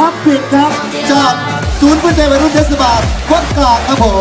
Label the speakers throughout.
Speaker 1: พับปิดครับจากศูนย์วิจัยวัยรุ่นเทศบาลวัดกลางครับผม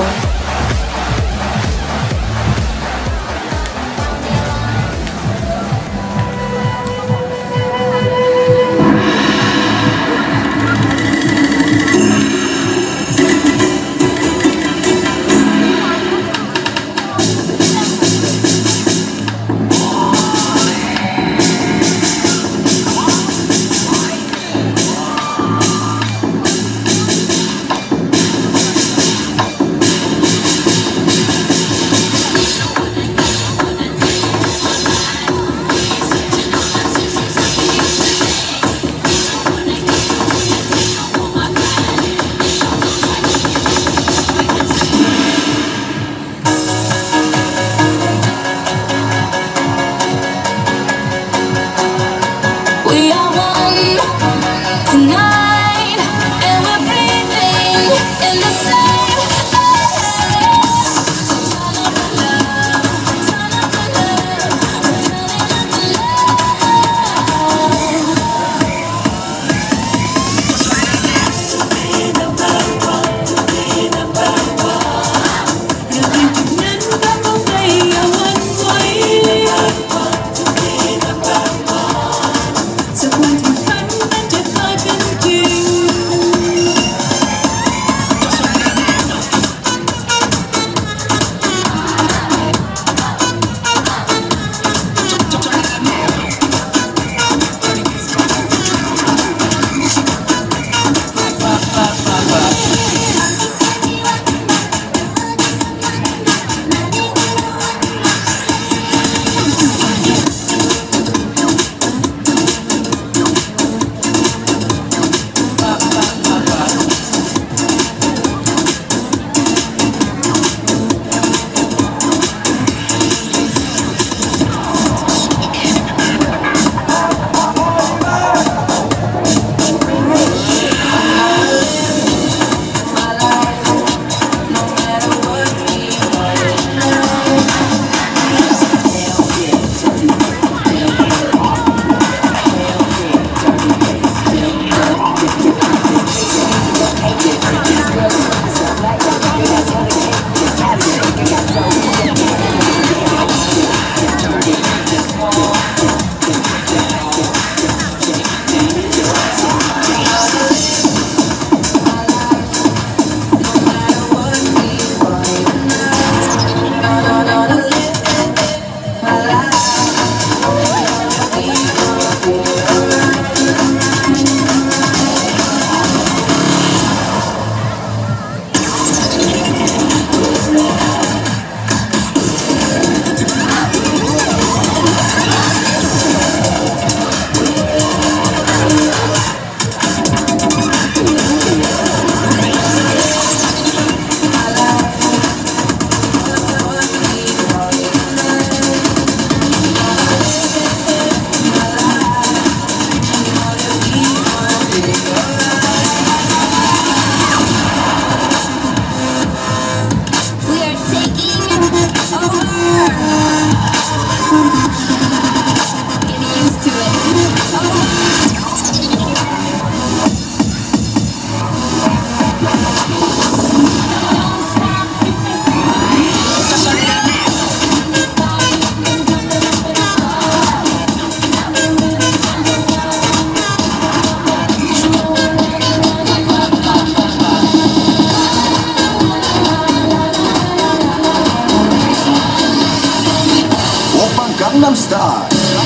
Speaker 2: Gangnam Style.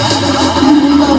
Speaker 2: Gangnam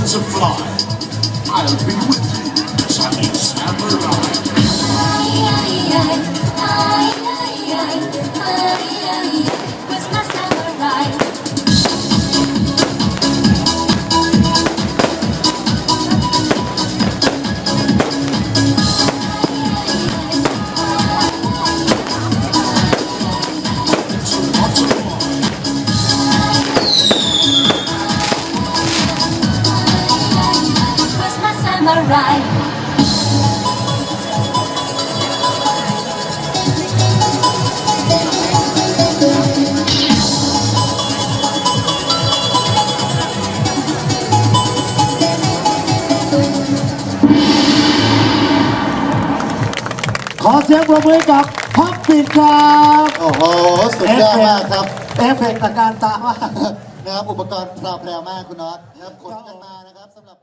Speaker 2: to fly. I'll be with you, shining samurai.
Speaker 3: Where's my samurai? Where's my samurai?
Speaker 4: ขอเสียงปรบมือให้กับพับปิดครับ
Speaker 1: โอ้โหสุดยอดมากครับ
Speaker 4: เอฟเฟกต์ตะการตามาก
Speaker 1: นะครับอุปกรณ์พราวๆมากคุณน็อตนะครับขนกันมานะครับสำหรับ